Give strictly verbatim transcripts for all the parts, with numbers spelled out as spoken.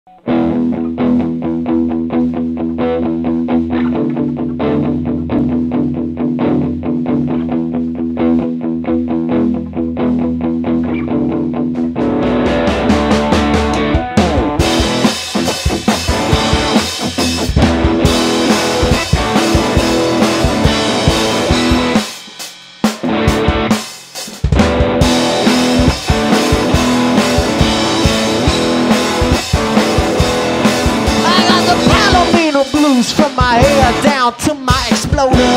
Blues from my hair down to my exploder.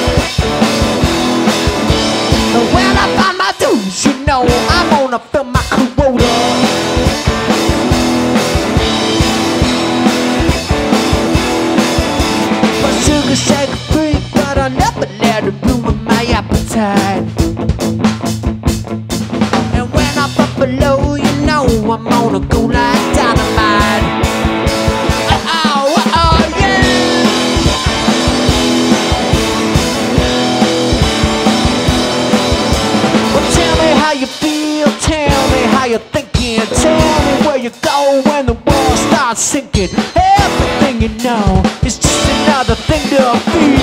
And when I find my dues, you know I'm gonna fill my quota. My sugar shake free, but I never let it ruin my appetite. And when I'm up below, you know I'm gonna go like dynamite. You're thinking, tell me where you go when the world starts sinking. Everything you know is just another thing to feel.